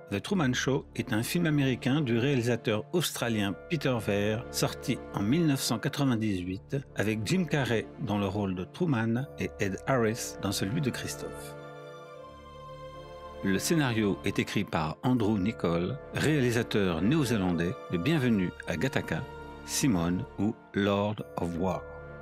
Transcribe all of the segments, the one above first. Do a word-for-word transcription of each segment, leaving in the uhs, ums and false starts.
The Truman Show est un film américain du réalisateur australien Peter Weir, sorti en mille neuf cent quatre-vingt-dix-huit avec Jim Carrey dans le rôle de Truman et Ed Harris dans celui de Christophe. Le scénario est écrit par Andrew Niccol, réalisateur néo-zélandais de Bienvenue à Gattaca, Simone ou Lord of War.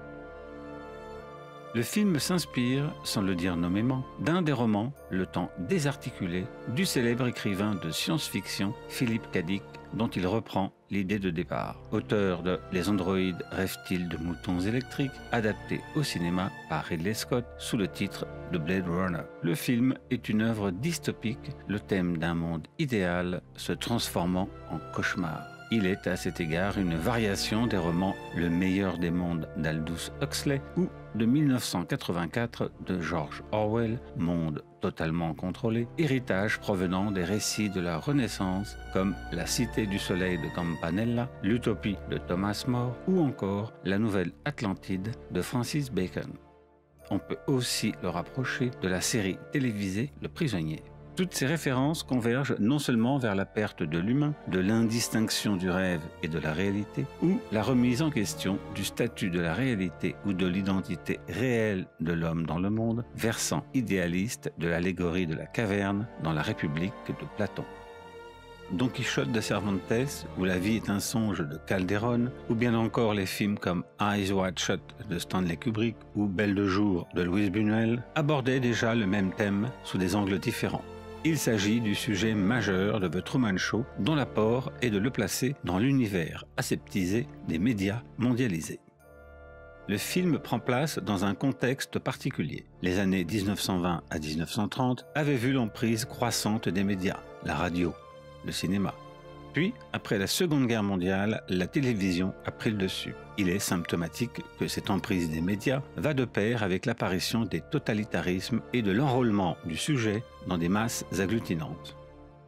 Le film s'inspire, sans le dire nommément, d'un des romans, Le Temps désarticulé, du célèbre écrivain de science-fiction Philip K. Dick, dont il reprend l'idée de départ. Auteur de Les androïdes rêvent-ils de moutons électriques, adapté au cinéma par Ridley Scott sous le titre de Blade Runner. Le film est une œuvre dystopique, le thème d'un monde idéal se transformant en cauchemar. Il est à cet égard une variation des romans Le meilleur des mondes d'Aldous Huxley ou de mille neuf cent quatre-vingt-quatre de George Orwell, Monde totalement contrôlé, héritage provenant des récits de la Renaissance comme La Cité du Soleil de Campanella, L'Utopie de Thomas More ou encore La Nouvelle Atlantide de Francis Bacon. On peut aussi le rapprocher de la série télévisée Le Prisonnier. Toutes ces références convergent non seulement vers la perte de l'humain, de l'indistinction du rêve et de la réalité, ou la remise en question du statut de la réalité ou de l'identité réelle de l'homme dans le monde, versant idéaliste de l'allégorie de la caverne dans la République de Platon. Don Quichotte de Cervantes, ou La vie est un songe de Calderon, ou bien encore les films comme Eyes Wide Shut de Stanley Kubrick ou Belle de jour de Luis Buñuel, abordaient déjà le même thème sous des angles différents. Il s'agit du sujet majeur de The Truman Show, dont l'apport est de le placer dans l'univers aseptisé des médias mondialisés. Le film prend place dans un contexte particulier. Les années mille neuf cent vingt à mille neuf cent trente avaient vu l'emprise croissante des médias, la radio, le cinéma. Puis, après la Seconde Guerre mondiale, la télévision a pris le dessus. Il est symptomatique que cette emprise des médias va de pair avec l'apparition des totalitarismes et de l'enrôlement du sujet dans des masses agglutinantes.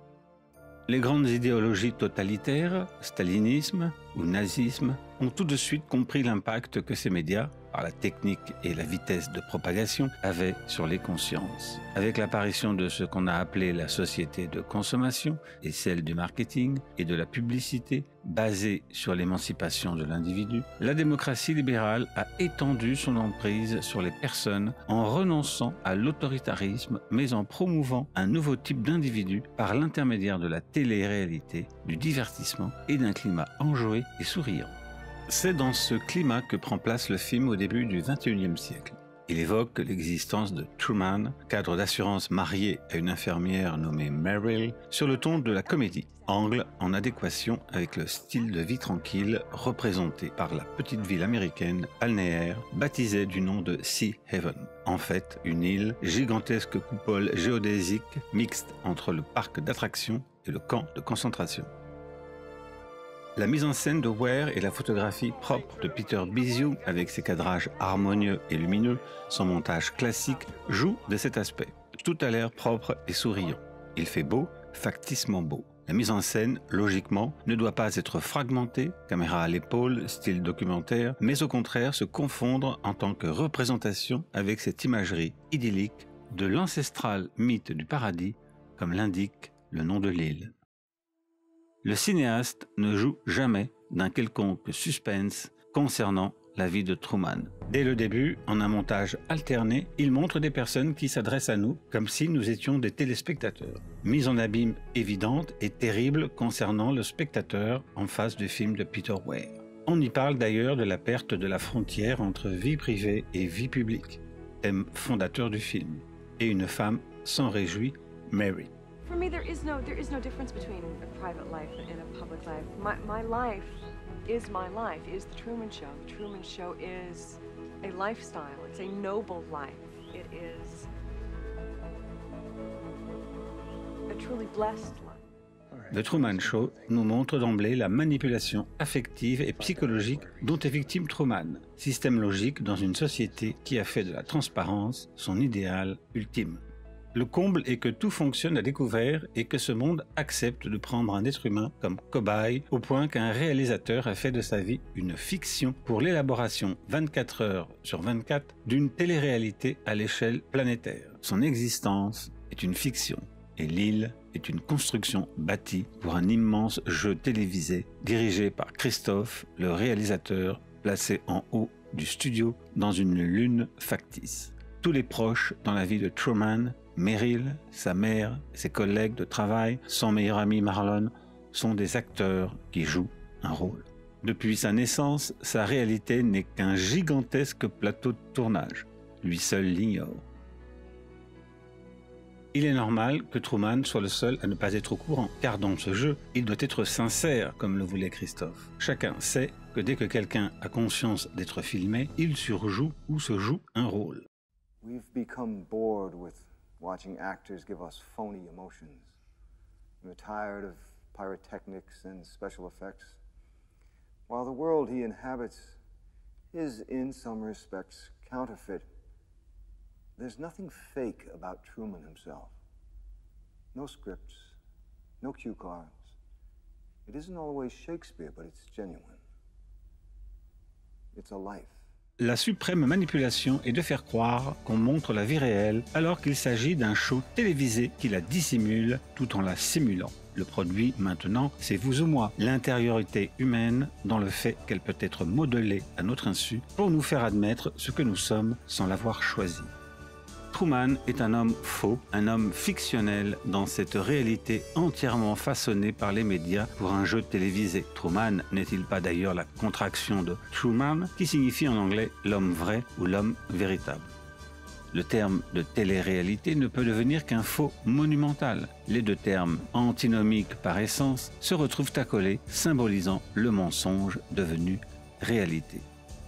Les grandes idéologies totalitaires, stalinisme ou nazisme, ont tout de suite compris l'impact que ces médias, par la technique et la vitesse de propagation, avaient sur les consciences. Avec l'apparition de ce qu'on a appelé la société de consommation et celle du marketing et de la publicité basée sur l'émancipation de l'individu, la démocratie libérale a étendu son emprise sur les personnes en renonçant à l'autoritarisme mais en promouvant un nouveau type d'individu par l'intermédiaire de la télé-réalité, du divertissement et d'un climat enjoué et souriant. C'est dans ce climat que prend place le film au début du vingt et unième siècle. Il évoque l'existence de Truman, cadre d'assurance marié à une infirmière nommée Meryl, sur le ton de la comédie, angle en adéquation avec le style de vie tranquille représenté par la petite ville américaine balnéaire baptisée du nom de Sea Haven. En fait, une île, gigantesque coupole géodésique mixte entre le parc d'attractions et le camp de concentration. La mise en scène de Weir et la photographie propre de Peter Biziou, avec ses cadrages harmonieux et lumineux, son montage classique, jouent de cet aspect. Tout a l'air propre et souriant. Il fait beau, facticement beau. La mise en scène, logiquement, ne doit pas être fragmentée, caméra à l'épaule, style documentaire, mais au contraire se confondre en tant que représentation avec cette imagerie idyllique de l'ancestral mythe du paradis, comme l'indique le nom de l'île. Le cinéaste ne joue jamais d'un quelconque suspense concernant la vie de Truman. Dès le début, en un montage alterné, il montre des personnes qui s'adressent à nous comme si nous étions des téléspectateurs. Mise en abîme évidente et terrible concernant le spectateur en face du film de Peter Weir. On y parle d'ailleurs de la perte de la frontière entre vie privée et vie publique, thème fondateur du film. Et une femme s'en réjouit, Mary. For me, there is no there is no difference between a private life and a public life. My my life is my life. Is the Truman Show. The Truman Show is a lifestyle. It's a noble life. It is a truly blessed life. The Truman Show nous montre d'emblée la manipulation affective et psychologique dont est victime Truman, système logique dans une société qui a fait de la transparence son idéal ultime. Le comble est que tout fonctionne à découvert et que ce monde accepte de prendre un être humain comme cobaye au point qu'un réalisateur a fait de sa vie une fiction pour l'élaboration vingt-quatre heures sur vingt-quatre d'une télé-réalité à l'échelle planétaire. Son existence est une fiction. et l'île est une construction bâtie pour un immense jeu télévisé dirigé par Christophe, le réalisateur, placé en haut du studio dans une lune factice. Tous les proches dans la vie de Truman, Meryl, sa mère, ses collègues de travail, son meilleur ami Marlon, sont des acteurs qui jouent un rôle. Depuis sa naissance, sa réalité n'est qu'un gigantesque plateau de tournage. Lui seul l'ignore. Il est normal que Truman soit le seul à ne pas être au courant, car dans ce jeu, il doit être sincère, comme le voulait Christophe. Chacun sait que dès que quelqu'un a conscience d'être filmé, il surjoue ou se joue un rôle. We've become bored with watching actors give us phony emotions. We're tired of pyrotechnics and special effects. While the world he inhabits is in some respects counterfeit, there's nothing fake about Truman himself. No scripts, no cue cards. It isn't always Shakespeare, but it's genuine. It's a life. La suprême manipulation est de faire croire qu'on montre la vie réelle alors qu'il s'agit d'un show télévisé qui la dissimule tout en la simulant. Le produit, maintenant, c'est vous ou moi, l'intériorité humaine dans le fait qu'elle peut être modelée à notre insu pour nous faire admettre ce que nous sommes sans l'avoir choisi. Truman est un homme faux, un homme fictionnel dans cette réalité entièrement façonnée par les médias pour un jeu télévisé. Truman n'est-il pas d'ailleurs la contraction de Truman, qui signifie en anglais l'homme vrai ou l'homme véritable? Le terme de télé-réalité ne peut devenir qu'un faux monumental. Les deux termes, antinomiques par essence, se retrouvent accolés, symbolisant le mensonge devenu réalité.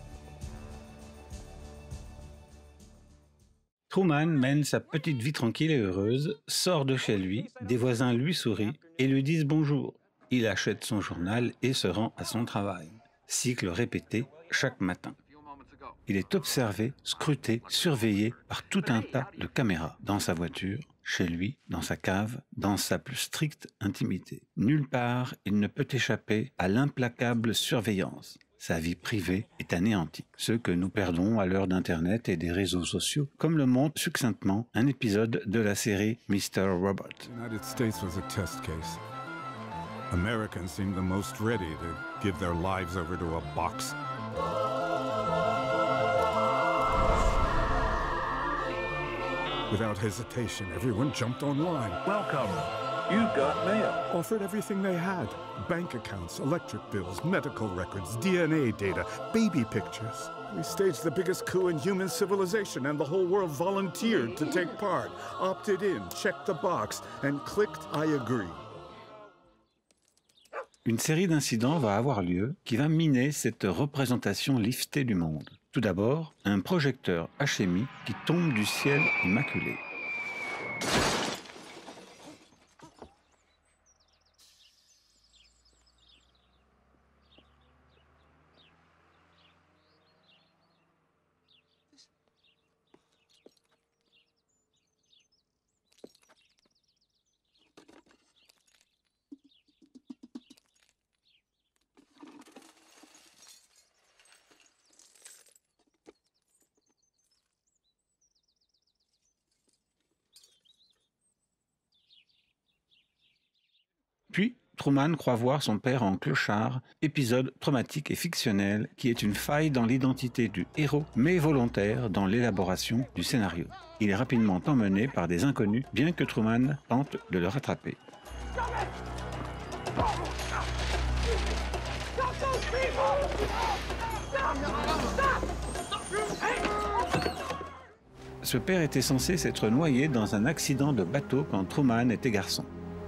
Truman mène sa petite vie tranquille et heureuse, sort de chez lui, des voisins lui sourient et lui disent bonjour. Il achète son journal et se rend à son travail. Cycle répété chaque matin. Il est observé, scruté, surveillé par tout un tas de caméras, dans sa voiture, chez lui, dans sa cave, dans sa plus stricte intimité. Nulle part, il ne peut échapper à l'implacable surveillance. Sa vie privée est anéantie. Ce que nous perdons à l'heure d'Internet et des réseaux sociaux, comme le montre succinctement un épisode de la série mister Robot. The United States was a test case. Americans seemed the most ready to give their lives over to a box. Without hesitation, everyone jumped online. Welcome. You've got mail. Offered everything they had. Bank accounts, electric bills, medical records, D N A data, baby pictures. We staged the biggest coup in human civilization and the whole world volunteered to take part, opted in, checked the box, and clicked I agree. Une série d'incidents va avoir lieu qui va miner cette représentation liftée du monde. Tout d'abord, un projecteur H M I qui tombe du ciel immaculé. Puis, Truman croit voir son père en clochard, épisode traumatique et fictionnel qui est une faille dans l'identité du héros, mais volontaire dans l'élaboration du scénario. Il est rapidement emmené par des inconnus, bien que Truman tente de le rattraper. Ce père était censé s'être noyé dans un accident de bateau quand Truman était garçon.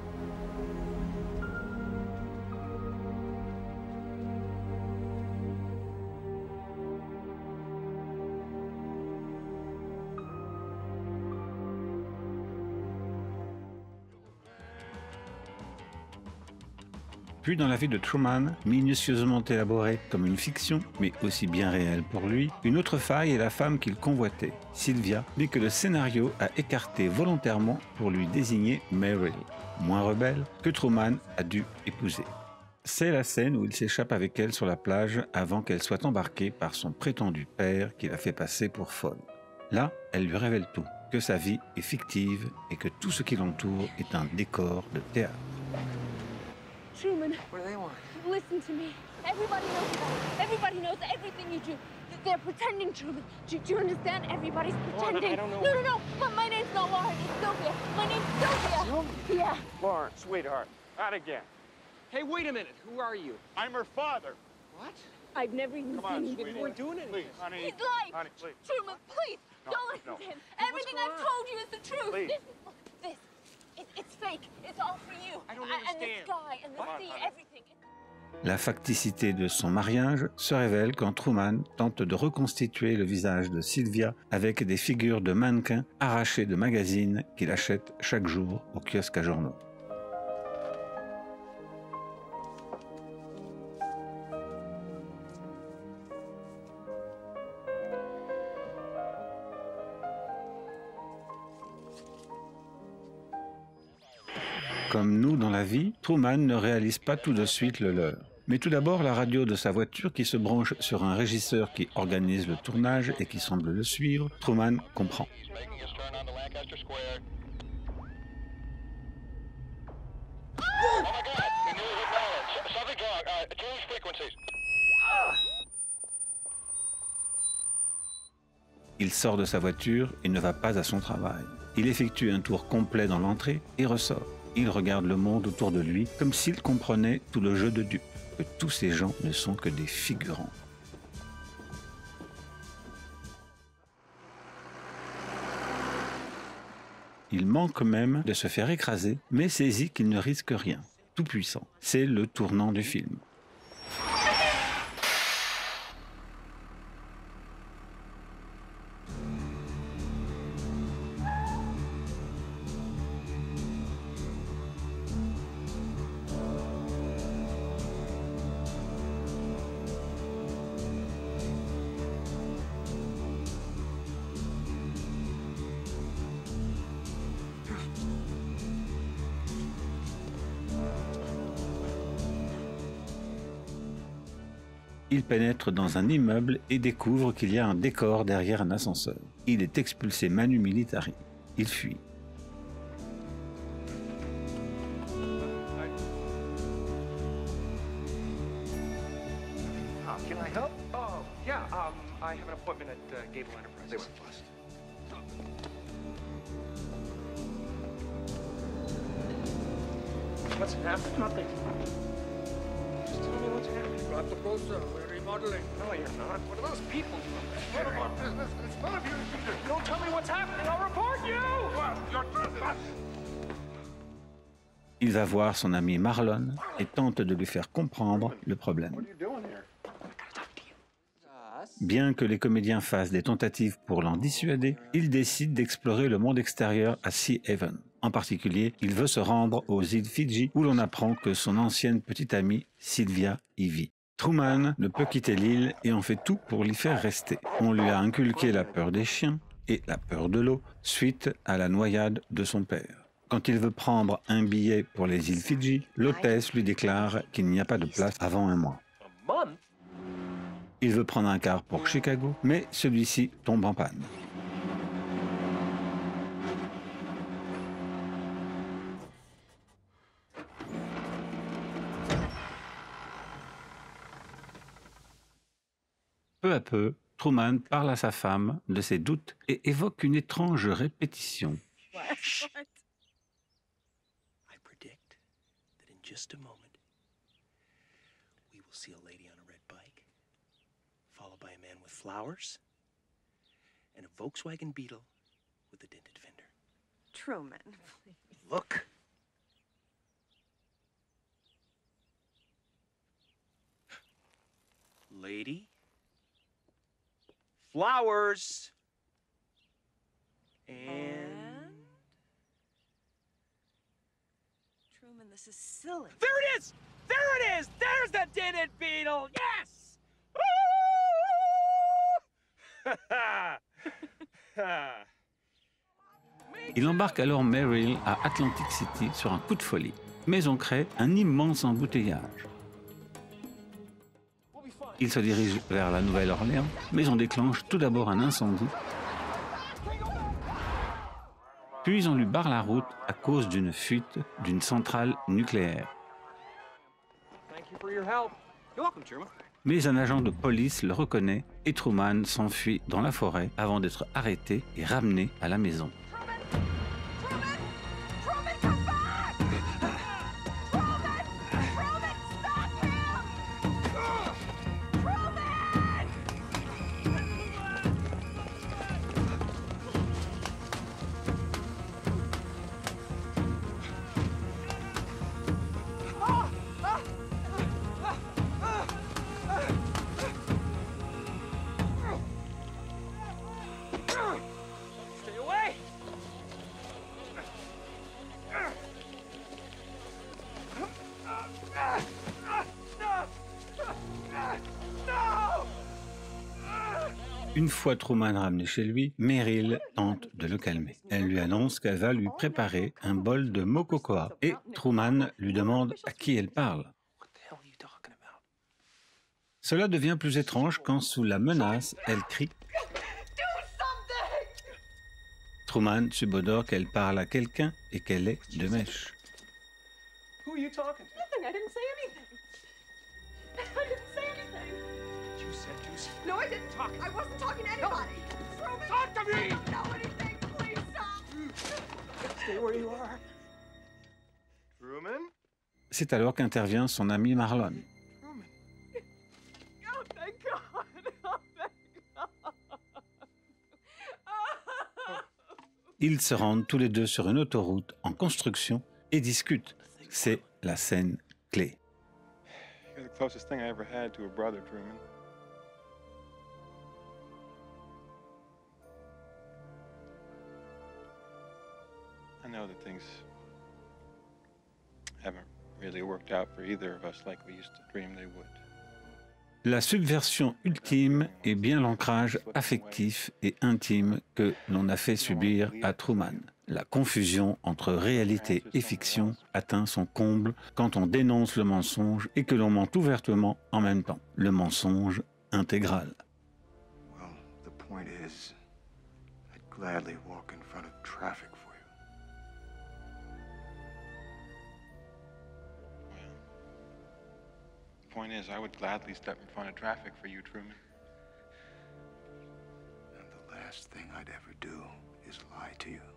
Puis dans la vie de Truman, minutieusement élaborée comme une fiction, mais aussi bien réelle pour lui, une autre faille est la femme qu'il convoitait, Sylvia, mais que le scénario a écartée volontairement pour lui désigner Meryl, moins rebelle, que Truman a dû épouser. C'est la scène où il s'échappe avec elle sur la plage avant qu'elle soit embarquée par son prétendu père qui la fait passer pour folle. Là, elle lui révèle tout. que sa vie est fictive et que tout ce qui l'entoure est un décor de théâtre. Truman, What do they want? listen to me. Everybody knows that. Everybody knows everything you do. They're pretending, Truman. Do, do you understand? Everybody's pretending. I don't know. No, no, no. But my name's not Lauren. It's Sylvia. My name's Sylvia. Yeah. Lauren, sweetheart, not again. Hey, wait a minute. Who are you? I'm her father. What? I've never even Come on, seen you sweetie. before. We're doing it. Please, honey. His life. Honey, please. Truman, please. No, don't listen no. to him. Hey, Everything what's I've going on? told you is the truth. Please. This, look, this. It, it's fake. It's all for you. I don't A- And the understand. sky and the Come on, sea, honey. everything. La facticité de son mariage se révèle quand Truman tente de reconstituer le visage de Sylvia avec des figures de mannequins arrachées de magazines qu'il achète chaque jour au kiosque à journaux. Comme nous dans la vie, Truman ne réalise pas tout de suite le leur. Mais tout d'abord, la radio de sa voiture qui se branche sur un régisseur qui organise le tournage et qui semble le suivre, Truman comprend. Il sort de sa voiture et ne va pas à son travail. Il effectue un tour complet dans l'entrée et ressort. Il regarde le monde autour de lui comme s'il comprenait tout le jeu de dupe, que tous ces gens ne sont que des figurants. Il manque même de se faire écraser, mais saisit qu'il ne risque rien. Tout puissant. C'est le tournant du film. Il pénètre dans un immeuble et découvre qu'il y a un décor derrière un ascenseur. Il est expulsé manu militari. Il fuit. Uh, can I help? Oh, yeah. Um, I have an appointment at uh, Gable Enterprises. They were blessed. What's happening? Nothing. Just tell me what's happening. Got the brochure. We're remodeling. No, you're not. What are those people doing? It's none of our business. It's none of your business. You don't tell me what's happening, I'll report you! Well, you're... Il va voir son ami Marlon et tente de lui faire comprendre le problème. What are you doing here? Bien que les comédiens fassent des tentatives pour l'en dissuader, il décide d'explorer le monde extérieur à Sea Haven. En particulier, il veut se rendre aux îles Fidji où l'on apprend que son ancienne petite amie, Sylvia, y vit. Truman ne peut quitter l'île et en fait tout pour l'y faire rester. On lui a inculqué la peur des chiens et la peur de l'eau suite à la noyade de son père. Quand il veut prendre un billet pour les îles Fidji, l'hôtesse lui déclare qu'il n'y a pas de place avant un mois. A month? Il veut prendre un car pour Chicago, mais celui-ci tombe en panne. Peu à peu, Truman parle à sa femme de ses doutes et évoque une étrange répétition. I predict that in just a moment, we will see a lady on a red bike, followed by a man with flowers, and a Volkswagen Beetle with a dented fender. Truman, please. Look. Lady. Flowers. And... And? Truman, this is silly. There it is! There it is! There's the dented beetle! Yes! Il embarque alors Meryl à Atlantic City sur un coup de folie. Mais on crée un immense embouteillage. Il se dirige vers la Nouvelle-Orléans, mais on déclenche tout d'abord un incendie Puis on lui barre la route à cause d'une fuite d'une centrale nucléaire. Thank you for your help. You're welcome, Truman. Mais un agent de police le reconnaît et Truman s'enfuit dans la forêt avant d'être arrêté et ramené à la maison. Stay away! Une fois Truman ramené chez lui, Meryl tente de le calmer. Elle lui annonce qu'elle va lui préparer un bol de mococoa et Truman lui demande à qui elle parle. Cela devient plus étrange quand, sous la menace, elle crie. Truman subodore qu'elle parle à quelqu'un et qu'elle est de mèche. Who are you talking to? Nothing, I didn't say anything. I didn't say anything. You said you said. No, I didn't talk. I wasn't talking to anybody. Truman, Talk to me! I don't know anything. Please stop. Stay where you are. Truman? C'est alors qu'intervient son ami Marlon. Truman. Oh, thank God. Oh, thank God. Ils se rendent tous les deux sur une autoroute en construction et discutent. C'est la scène clé. You're the closest thing I ever had to a brother, Truman. I know that things haven't really worked out for either of us like we used to dream they would. La subversion ultime est bien l'ancrage affectif et intime que l'on a fait subir à Truman. La confusion entre réalité et fiction atteint son comble quand on dénonce le mensonge et que l'on ment ouvertement en même temps. Le mensonge intégral. Well, the point is, I'd gladly walk in front of traffic for you. The point is, I would gladly step in front of traffic for you, Truman. And the last thing I'd ever do is lie to you.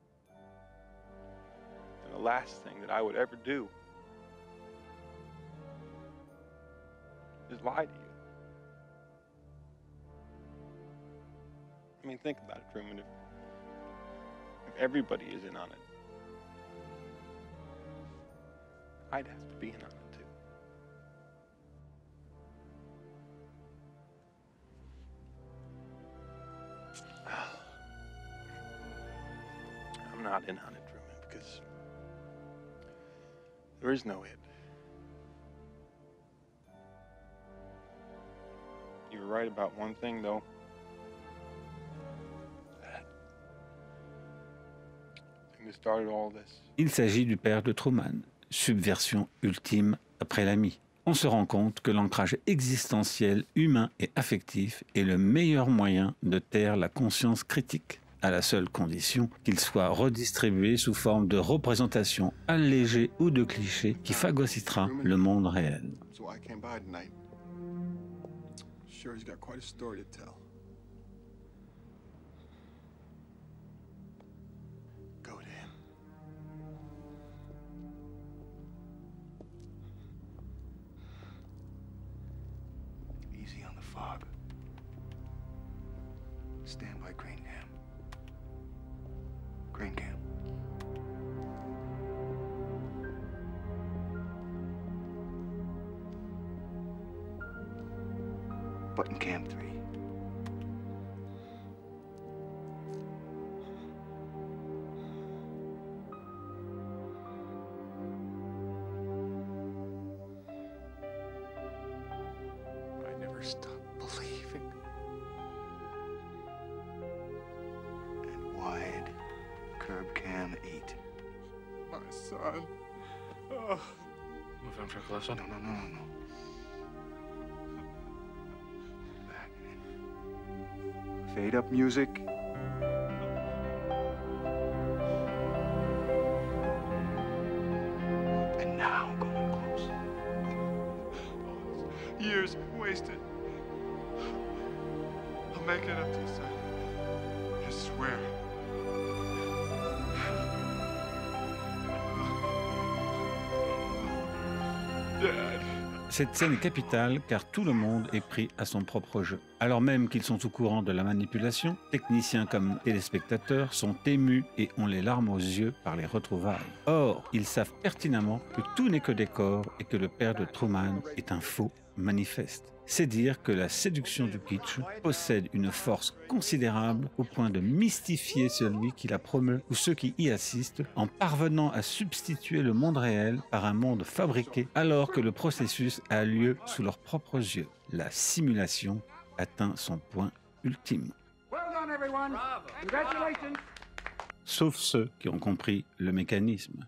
And the last thing that I would ever do is lie to you. I mean, think about it, Truman. If, if everybody is in on it, I'd have to be in on it, too. I'm not in on it, Truman, because there is no it. You were right about one thing, though. That thing that started all this. Il s'agit du père de Truman, subversion ultime après l'ami. On se rend compte que l'ancrage existentiel, humain et affectif est le meilleur moyen de taire la conscience critique, à la seule condition qu'il soit redistribué sous forme de représentation allégée ou de clichés qui phagocytera le monde réel. So I came by tonight. Sure, he's got quite a story to tell. Go to him. Easy on the fog. Stand by Crane Cam. Crane Cam. Button Cam three. I never stopped believing. And wide, curb cam eight. My son. Oh. Move him for closer. No, no, no, no, no. Fade up music. make it up to you, son. I swear. Dad. Cette scène est capitale car tout le monde est pris à son propre jeu. Alors même qu'ils sont au courant de la manipulation, techniciens comme téléspectateurs sont émus et ont les larmes aux yeux par les retrouvailles. Or, ils savent pertinemment que tout n'est que décor et que le père de Truman est un faux manifeste. C'est dire que la séduction du kitsch possède une force considérable au point de mystifier celui qui la promeut ou ceux qui y assistent en parvenant à substituer le monde réel par un monde fabriqué alors que le processus a lieu sous leurs propres yeux. La simulation atteint son point ultime. Well done, everyone. Congratulations. Sauf ceux qui ont compris le mécanisme.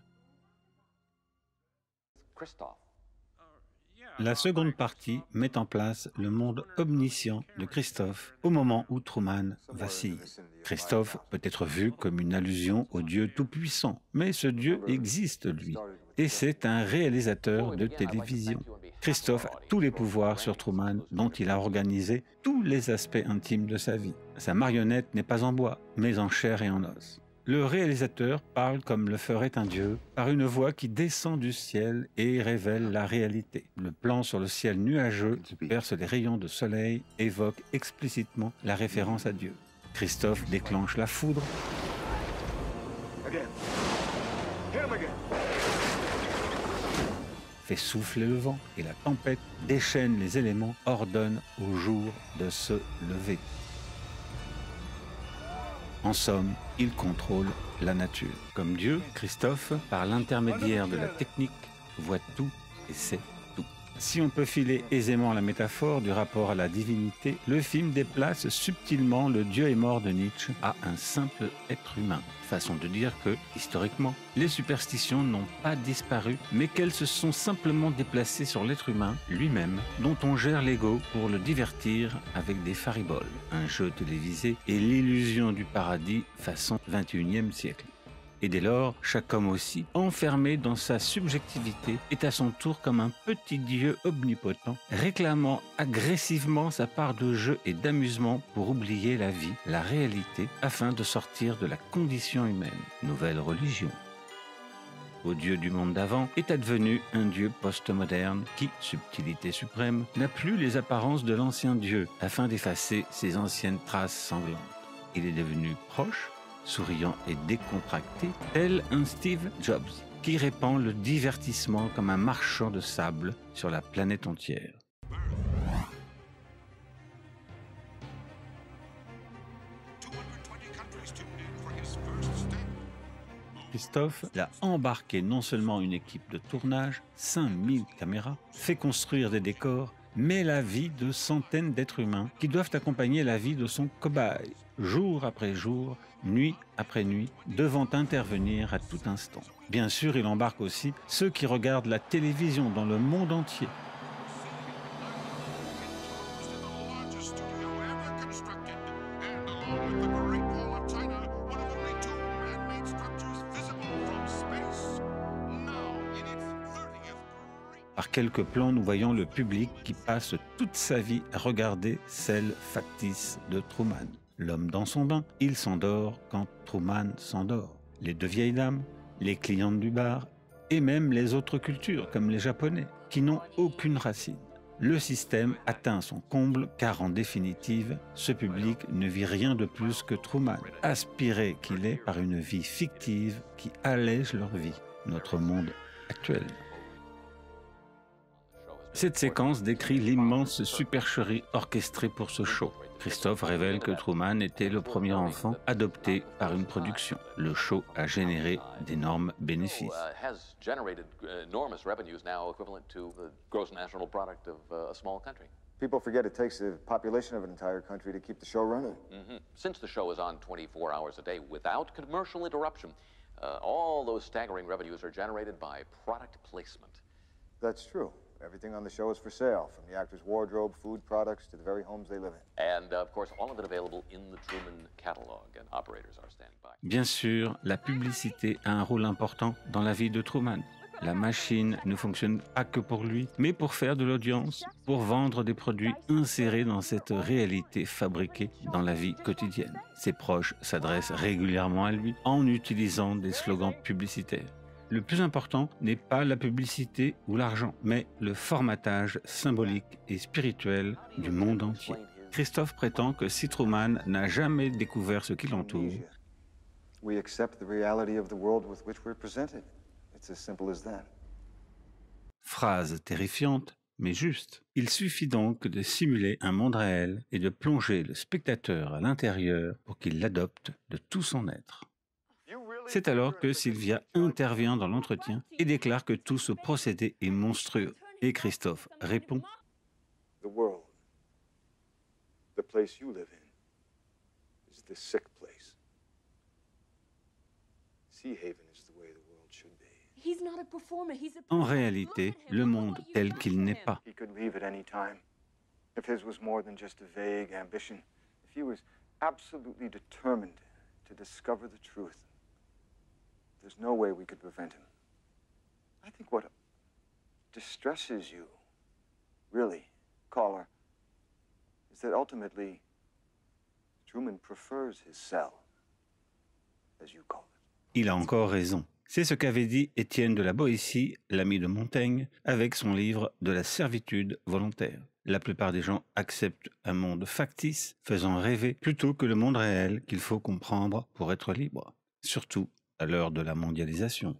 Christophe. La seconde partie met en place le monde omniscient de Christophe au moment où Truman vacille. Christophe peut être vu comme une allusion au Dieu tout-puissant, mais ce Dieu existe, lui, et c'est un réalisateur de télévision. Christophe a tous les pouvoirs sur Truman dont il a organisé tous les aspects intimes de sa vie. Sa marionnette n'est pas en bois, mais en chair et en os. Le réalisateur parle comme le ferait un dieu, par une voix qui descend du ciel et révèle la réalité. Le plan sur le ciel nuageux qui perce les rayons de soleil évoque explicitement la référence à Dieu. Christophe déclenche la foudre, fait souffler le vent et la tempête déchaîne les éléments, ordonne au jour de se lever. En somme, il contrôle la nature. Comme Dieu, Christophe, par l'intermédiaire de la technique, voit tout et sait tout. Si on peut filer aisément la métaphore du rapport à la divinité, le film déplace subtilement le Dieu est mort de Nietzsche à un simple être humain. Façon de dire que, historiquement, les superstitions n'ont pas disparu, mais qu'elles se sont simplement déplacées sur l'être humain lui-même, dont on gère l'ego pour le divertir avec des fariboles. Un jeu télévisé et l'illusion du paradis façon vingt et unième siècle. Et dès lors, chaque homme aussi, enfermé dans sa subjectivité, est à son tour comme un petit dieu omnipotent, réclamant agressivement sa part de jeu et d'amusement pour oublier la vie, la réalité, afin de sortir de la condition humaine. Nouvelle religion. Au dieu du monde d'avant est advenu un dieu postmoderne qui, subtilité suprême, n'a plus les apparences de l'ancien dieu, afin d'effacer ses anciennes traces sanglantes. Il est devenu proche, souriant et décontracté, tel un Steve Jobs, qui répand le divertissement comme un marchand de sable sur la planète entière. Christophe a embarqué non seulement une équipe de tournage, cinq mille caméras, fait construire des décors, mais la vie de centaines d'êtres humains qui doivent accompagner la vie de son cobaye, jour après jour, nuit après nuit, devant intervenir à tout instant. Bien sûr, il embarque aussi ceux qui regardent la télévision dans le monde entier. Par quelques plans, nous voyons le public qui passe toute sa vie à regarder celle factice de Truman. L'homme dans son bain, il s'endort quand Truman s'endort. Les deux vieilles dames, les clientes du bar, et même les autres cultures, comme les Japonais, qui n'ont aucune racine. Le système atteint son comble, car en définitive, ce public ne vit rien de plus que Truman, aspiré qu'il est par une vie fictive qui allège leur vie, notre monde actuel. Cette séquence décrit l'immense supercherie orchestrée pour ce show. Christophe révèle que Truman était le premier enfant adopté par une production. Le show a généré d'énormes bénéfices. People forget it takes the population of an entire country to keep the show running. Mm-hmm. Since the show is on twenty-four hours a day without commercial interruption, uh, all those staggering revenues are generated by product placement. That's true. Everything on the show is for sale, from the actor's wardrobe, food products, to the very homes they live in. And, uh, of course, all of it available in the Truman catalog, and operators are standing by. Bien sûr, la publicité a un rôle important dans la vie de Truman. La machine ne fonctionne pas que pour lui, mais pour faire de l'audience, pour vendre des produits insérés dans cette réalité fabriquée dans la vie quotidienne. Ses proches s'adressent régulièrement à lui en utilisant des slogans publicitaires. Le plus important n'est pas la publicité ou l'argent, mais le formatage symbolique et spirituel du monde entier. Christophe prétend que si Truman n'a jamais découvert ce qui l'entoure, we accept the reality of the world with which we're presented. It's as simple as that. Phrase terrifiante, mais juste. Il suffit donc de simuler un monde réel et de plonger le spectateur à l'intérieur pour qu'il l'adopte de tout son être. C'est alors que Sylvia intervient dans l'entretien et déclare que tout ce procédé est monstrueux. Et Christophe répond The world, the place you live in, is the sick place. Sea Haven is the way the world should be. He's not a performer, he's a en réalité le monde tel qu'il n'est pas. He could leave at any time. If his was more than just a vague ambition, if he was absolutely determined to discover the truth, there's no way we could prevent him. I think what distresses you, really, caller, is that ultimately Truman prefers his cell, as you call it. Il a encore raison. C'est ce qu'avait dit Étienne de la Boétie, l'ami de Montaigne, avec son livre de la servitude volontaire. La plupart des gens acceptent un monde factice, faisant rêver, plutôt que le monde réel qu'il faut comprendre pour être libre, surtout à l'heure de la mondialisation.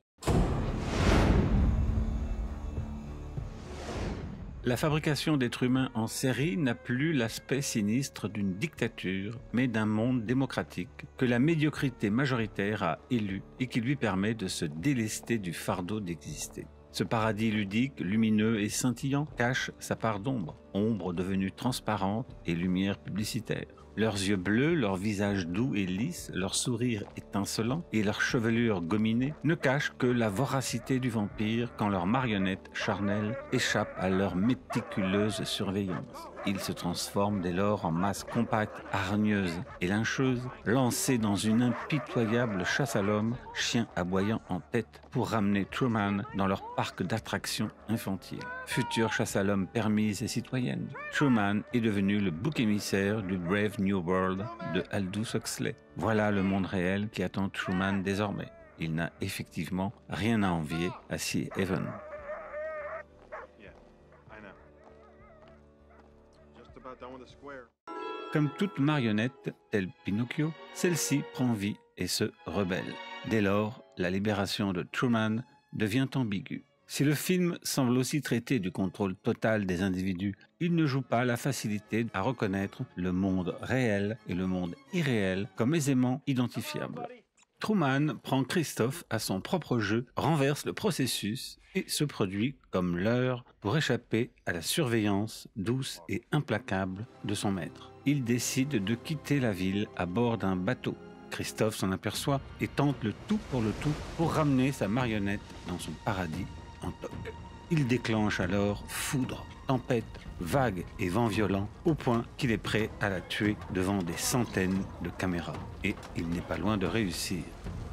La fabrication d'êtres humains en série n'a plus l'aspect sinistre d'une dictature, mais d'un monde démocratique que la médiocrité majoritaire a élu et qui lui permet de se délester du fardeau d'exister. Ce paradis ludique, lumineux et scintillant cache sa part d'ombre, ombre devenue transparente et lumière publicitaire. Leurs yeux bleus, leur visage doux et lisse, leur sourire étincelant et leur chevelure gominée ne cachent que la voracité du vampire quand leurs marionnettes charnelles échappent à leur méticuleuse surveillance. Ils se transforment dès lors en masse compacte, hargneuse et lyncheuse, lancés dans une impitoyable chasse à l'homme, chiens aboyant en tête pour ramener Truman dans leur parc d'attractions infantiles. Future chasse à l'homme permise et citoyenne, Truman est devenu le bouc émissaire du Brave New World de Aldous Huxley. Voilà le monde réel qui attend Truman désormais. Il n'a effectivement rien à envier à Sea Haven. Comme toute marionnette, telle Pinocchio, celle-ci prend vie et se rebelle. Dès lors, la libération de Truman devient ambiguë. Si le film semble aussi traiter du contrôle total des individus, il ne joue pas la facilité à reconnaître le monde réel et le monde irréel comme aisément identifiables. Truman prend Christophe à son propre jeu, renverse le processus et se produit comme leurre pour échapper à la surveillance douce et implacable de son maître. Il décide de quitter la ville à bord d'un bateau. Christophe s'en aperçoit et tente le tout pour le tout pour ramener sa marionnette dans son paradis en toque. Il déclenche alors foudre, tempête, vagues et vents violents au point qu'il est prêt à la tuer devant des centaines de caméras. Et il n'est pas loin de réussir.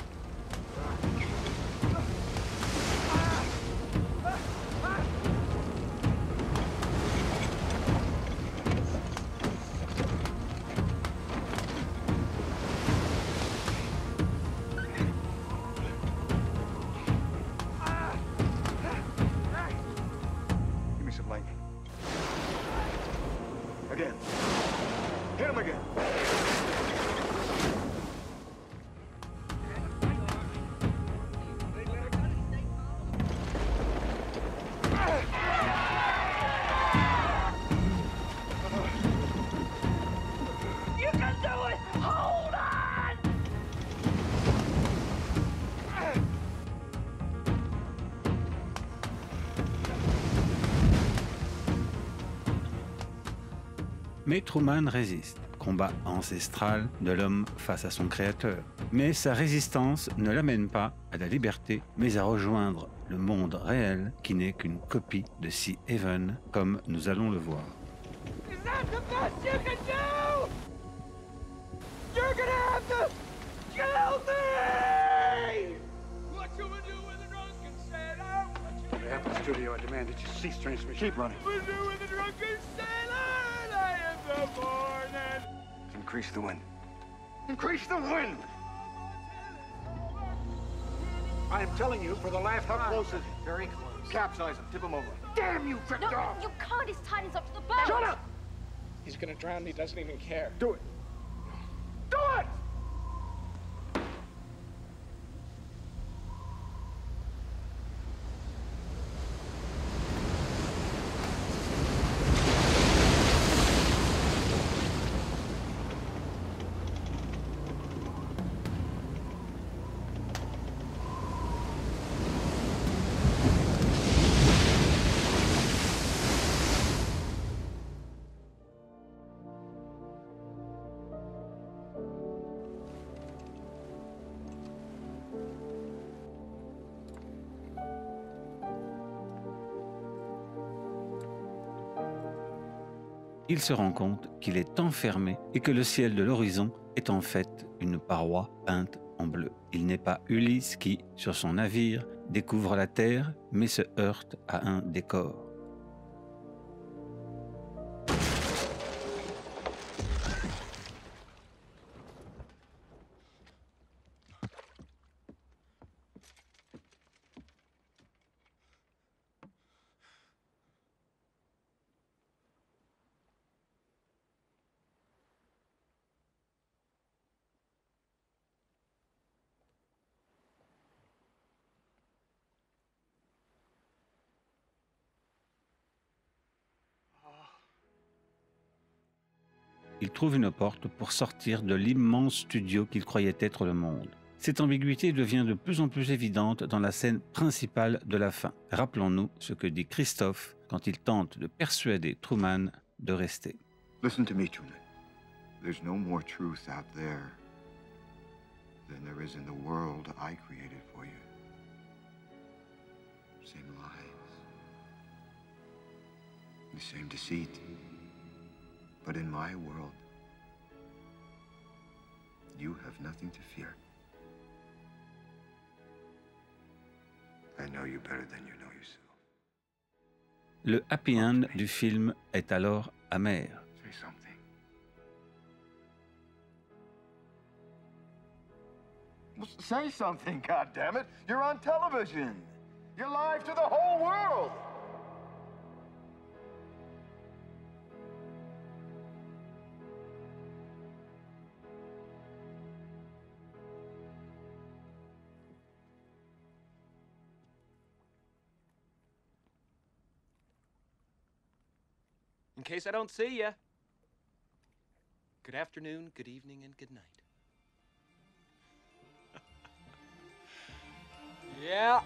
Again. Hit him again. You can do it! Hold on! Mais Truman résiste, combat ancestral de l'homme face à son créateur. Mais sa résistance ne l'amène pas à la liberté, mais à rejoindre le monde réel qui n'est qu'une copie de Sea Haven, comme nous allons le voir. Is that the best you can do? You're gonna have to kill me! What you gonna do when the drunk can stand up? studio. I demand that you cease transmission. Keep running. We're doing the drunken sailor, and I am the morning. Increase the wind. Increase the wind! I am telling you, for the last How time. close is he? Very close. Capsize him. Tip him over. Damn you, Victor! No, you can't. He's tied himself to the boat. Shut up! He's gonna drown. He doesn't even care. Do it. Do it! Il se rend compte qu'il est enfermé et que le ciel de l'horizon est en fait une paroi peinte en bleu. Il n'est pas Ulysse qui, sur son navire, découvre la terre, mais se heurte à un décor. Il trouve une porte pour sortir de l'immense studio qu'il croyait être le monde. Cette ambiguïté devient de plus en plus évidente dans la scène principale de la fin. Rappelons-nous ce que dit Christophe quand il tente de persuader Truman de rester. Listen to me, Truman. There's no more truth out there than there is in the world I created for you. Same lies. The same deceit. But in my world, you have nothing to fear. I know you better than you know yourself. Le happy end du film est alors amer. Say something. Well, say something, goddammit! You're on television. You're live to the whole world. In case I don't see ya, good afternoon, good evening, and good night. Yeah.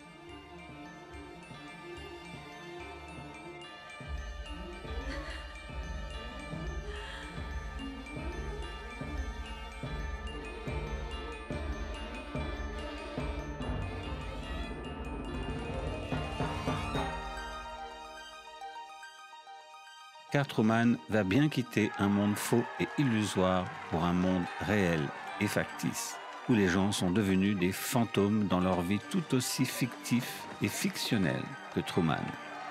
Car Truman va bien quitter un monde faux et illusoire pour un monde réel et factice, où les gens sont devenus des fantômes dans leur vie tout aussi fictifs et fictionnels que Truman.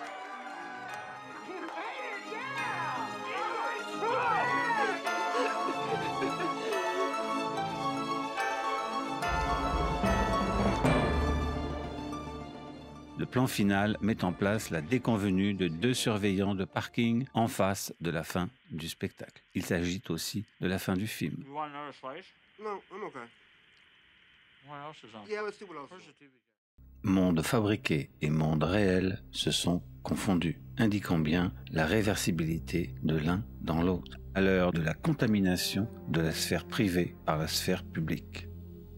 Le plan final met en place la déconvenue de deux surveillants de parking en face de la fin du spectacle. Il s'agit aussi de la fin du film. You want another slice? No, I'm okay. What else is on? Yeah, let's see what else. Where's the T V? Monde fabriqué et monde réel se sont confondus, indiquant bien la réversibilité de l'un dans l'autre, à l'heure de la contamination de la sphère privée par la sphère publique.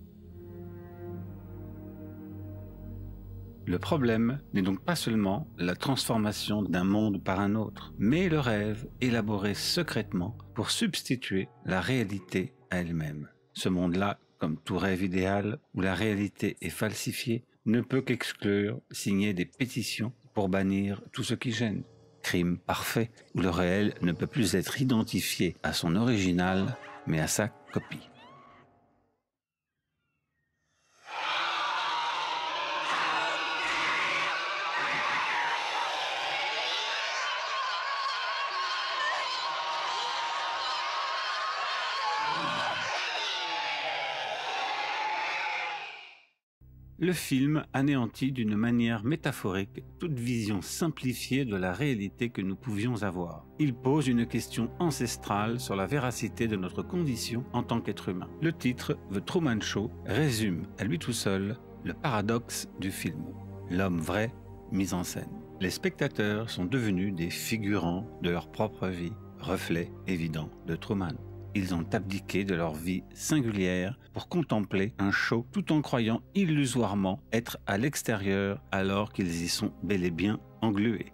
Le problème n'est donc pas seulement la transformation d'un monde par un autre, mais le rêve élaboré secrètement pour substituer la réalité à elle-même. Ce monde-là, comme tout rêve idéal où la réalité est falsifiée, ne peut qu'exclure, signer des pétitions pour bannir tout ce qui gêne. Crime parfait où le réel ne peut plus être identifié à son original, mais à sa copie. Le film anéantit d'une manière métaphorique toute vision simplifiée de la réalité que nous pouvions avoir. Il pose une question ancestrale sur la véracité de notre condition en tant qu'être humain. Le titre, The Truman Show, résume à lui tout seul le paradoxe du film. L'homme vrai mis en scène. Les spectateurs sont devenus des figurants de leur propre vie, reflet évident de Truman. Ils ont abdiqué de leur vie singulière pour contempler un show tout en croyant illusoirement être à l'extérieur alors qu'ils y sont bel et bien englués.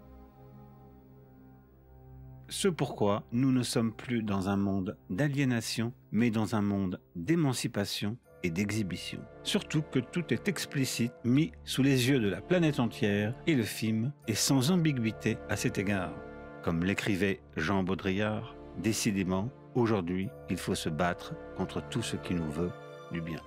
Ce pourquoi nous ne sommes plus dans un monde d'aliénation, mais dans un monde d'émancipation et d'exhibition. Surtout que tout est explicite, mis sous les yeux de la planète entière, et le film est sans ambiguïté à cet égard. Comme l'écrivait Jean Baudrillard, décidément, aujourd'hui, il faut se battre contre tout ce qui nous veut du bien.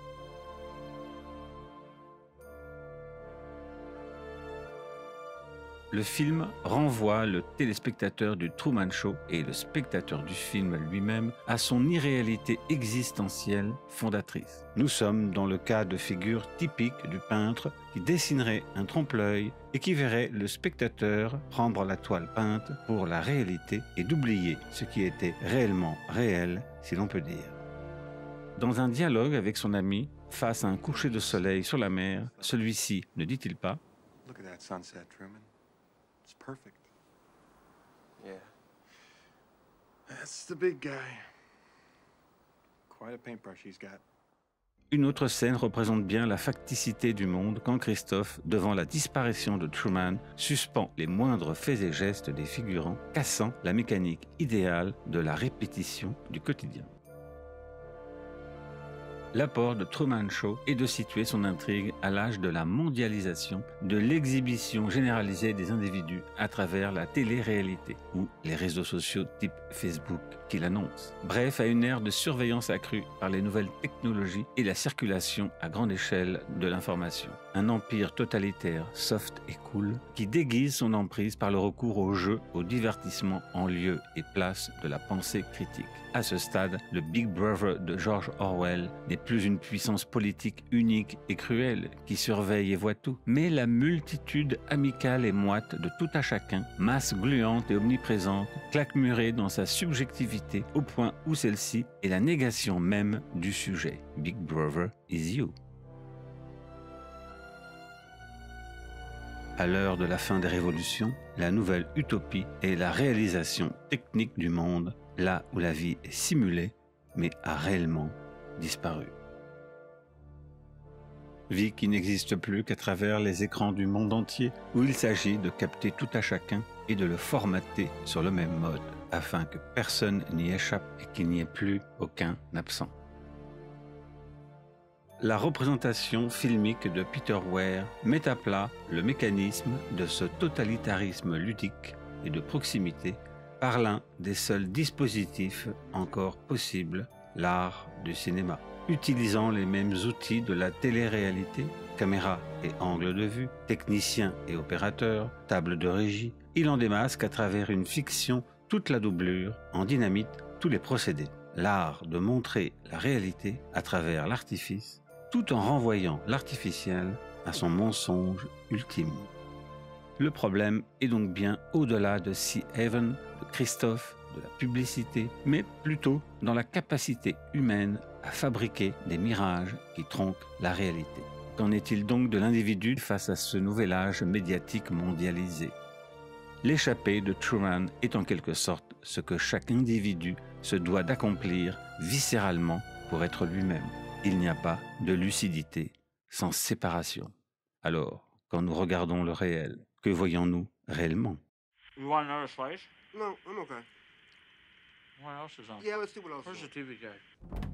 Le film renvoie le téléspectateur du Truman Show et le spectateur du film lui-même à son irréalité existentielle fondatrice. Nous sommes dans le cas de figure typique du peintre qui dessinerait un trompe-l'œil et qui verrait le spectateur prendre la toile peinte pour la réalité et d'oublier ce qui était réellement réel, si l'on peut dire. Dans un dialogue avec son ami, face à un coucher de soleil sur la mer, celui-ci ne dit-il pas « Look at that sunset, Truman. It's perfect. Yeah. That's the big guy. Quite a paintbrush he's got. » Une autre scène représente bien la facticité du monde quand Christophe, devant la disparition de Truman, suspend les moindres faits et gestes des figurants, cassant la mécanique idéale de la répétition du quotidien. L'apport de Truman Show est de situer son intrigue à l'âge de la mondialisation, de l'exhibition généralisée des individus à travers la télé-réalité ou les réseaux sociaux type Facebook qui l'annoncent. Bref, à une ère de surveillance accrue par les nouvelles technologies et la circulation à grande échelle de l'information. Un empire totalitaire, soft et cool, qui déguise son emprise par le recours au jeu, au divertissement en lieu et place de la pensée critique. À ce stade, le Big Brother de George Orwell n'est plus une puissance politique unique et cruelle qui surveille et voit tout, mais la multitude amicale et moite de tout à chacun, masse gluante et omniprésente, claquemurée dans sa subjectivité au point où celle-ci est la négation même du sujet. Big Brother is you. À l'heure de la fin des révolutions, la nouvelle utopie est la réalisation technique du monde, là où la vie est simulée, mais a réellement disparu. Vie qui n'existe plus qu'à travers les écrans du monde entier, où il s'agit de capter tout à chacun et de le formater sur le même mode, afin que personne n'y échappe et qu'il n'y ait plus aucun absent. La représentation filmique de Peter Weir met à plat le mécanisme de ce totalitarisme ludique et de proximité par l'un des seuls dispositifs encore possibles, l'art du cinéma. Utilisant les mêmes outils de la télé-réalité, caméra et angle de vue, technicien et opérateur, table de régie, il en démasque à travers une fiction toute la doublure, en dynamite tous les procédés. L'art de montrer la réalité à travers l'artifice, tout en renvoyant l'artificiel à son mensonge ultime. Le problème est donc bien au-delà de Sea Haven, de Christophe, de la publicité, mais plutôt dans la capacité humaine à fabriquer des mirages qui tronquent la réalité. Qu'en est-il donc de l'individu face à ce nouvel âge médiatique mondialisé? L'échappée de Truman est en quelque sorte ce que chaque individu se doit d'accomplir viscéralement pour être lui-même. Il n'y a pas de lucidité sans séparation. Alors, quand nous regardons le réel, que voyons-nous réellement? You want another slice? No, I'm okay. What else is on? Yeah, let's see what else. Where's the T V guy?